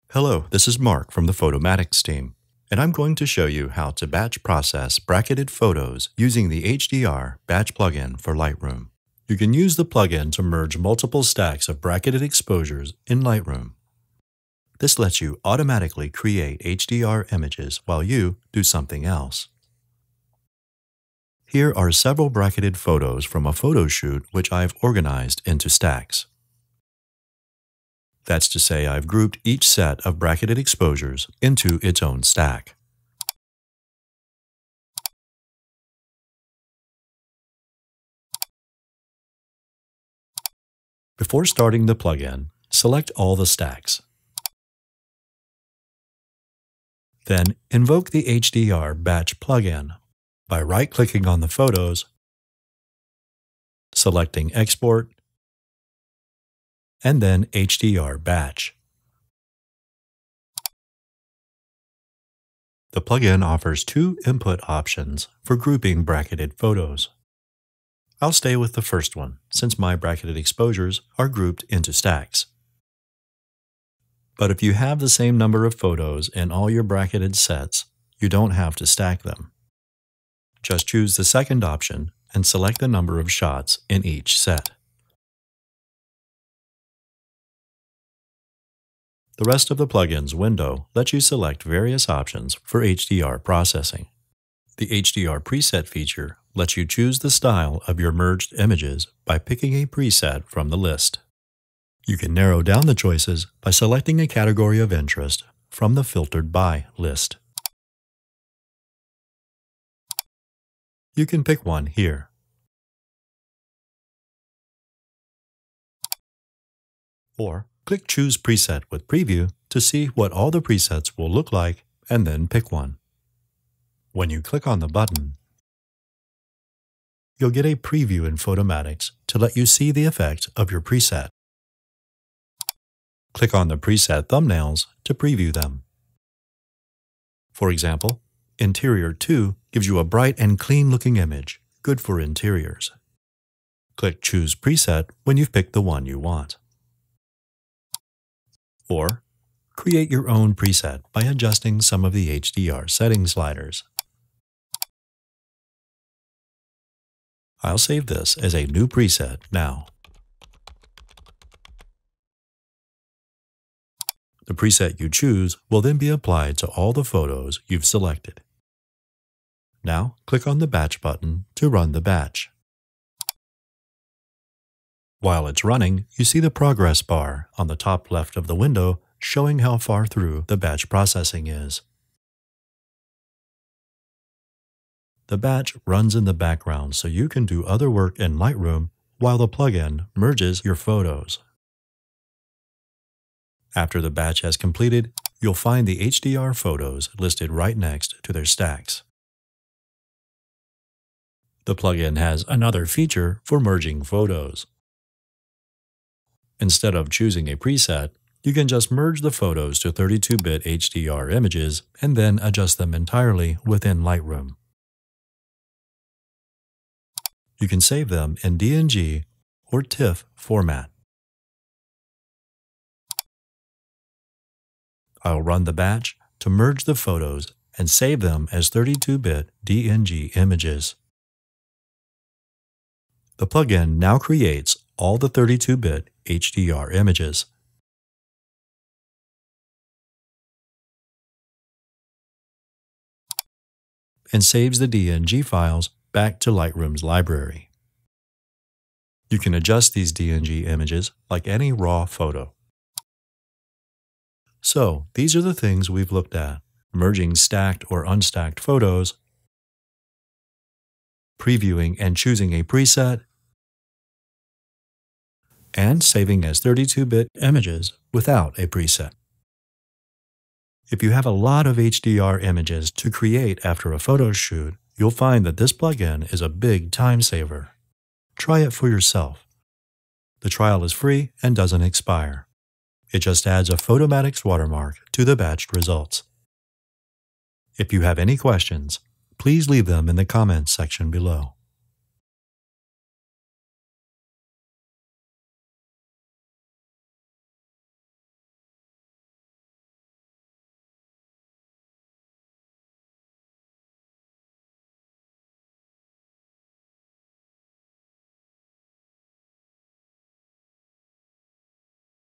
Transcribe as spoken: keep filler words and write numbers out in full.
Hello, this is Mark from the Photomatics team, and I'm going to show you how to batch process bracketed photos using the H D R Batch plugin for Lightroom. You can use the plugin to merge multiple stacks of bracketed exposures in Lightroom. This lets you automatically create H D R images while you do something else. Here are several bracketed photos from a photo shoot which I've organized into stacks. That's to say, I've grouped each set of bracketed exposures into its own stack. Before starting the plugin, select all the stacks. Then invoke the H D R Batch plugin by right-clicking on the photos, selecting Export, and then H D R Batch. The plugin offers two input options for grouping bracketed photos. I'll stay with the first one, since my bracketed exposures are grouped into stacks. But if you have the same number of photos in all your bracketed sets, you don't have to stack them. Just choose the second option and select the number of shots in each set. The rest of the plugin's window lets you select various options for H D R processing. The H D R preset feature lets you choose the style of your merged images by picking a preset from the list. You can narrow down the choices by selecting a category of interest from the Filtered By list. You can pick one here. Or click Choose Preset with Preview to see what all the presets will look like and then pick one. When you click on the button, you'll get a preview in Photomatics to let you see the effect of your preset. Click on the preset thumbnails to preview them. For example, Interior two gives you a bright and clean-looking image, good for interiors. Click Choose Preset when you've picked the one you want. Or, create your own preset by adjusting some of the H D R setting sliders. I'll save this as a new preset now. The preset you choose will then be applied to all the photos you've selected. Now, click on the Batch button to run the batch. While it's running, you see the progress bar on the top left of the window showing how far through the batch processing is. The batch runs in the background so you can do other work in Lightroom while the plugin merges your photos. After the batch has completed, you'll find the H D R photos listed right next to their stacks. The plugin has another feature for merging photos. Instead of choosing a preset, you can just merge the photos to thirty-two bit H D R images and then adjust them entirely within Lightroom. You can save them in D N G or TIFF format. I'll run the batch to merge the photos and save them as thirty-two bit D N G images. The plugin now creates all the thirty-two bit H D R images. And saves the D N G files back to Lightroom's library. You can adjust these D N G images like any raw photo. So, these are the things we've looked at: merging stacked or unstacked photos, previewing and choosing a preset, and saving as thirty-two bit images without a preset. If you have a lot of H D R images to create after a photo shoot, you'll find that this plugin is a big time saver. Try it for yourself. The trial is free and doesn't expire. It just adds a Photomatics watermark to the batched results. If you have any questions, please leave them in the comments section below.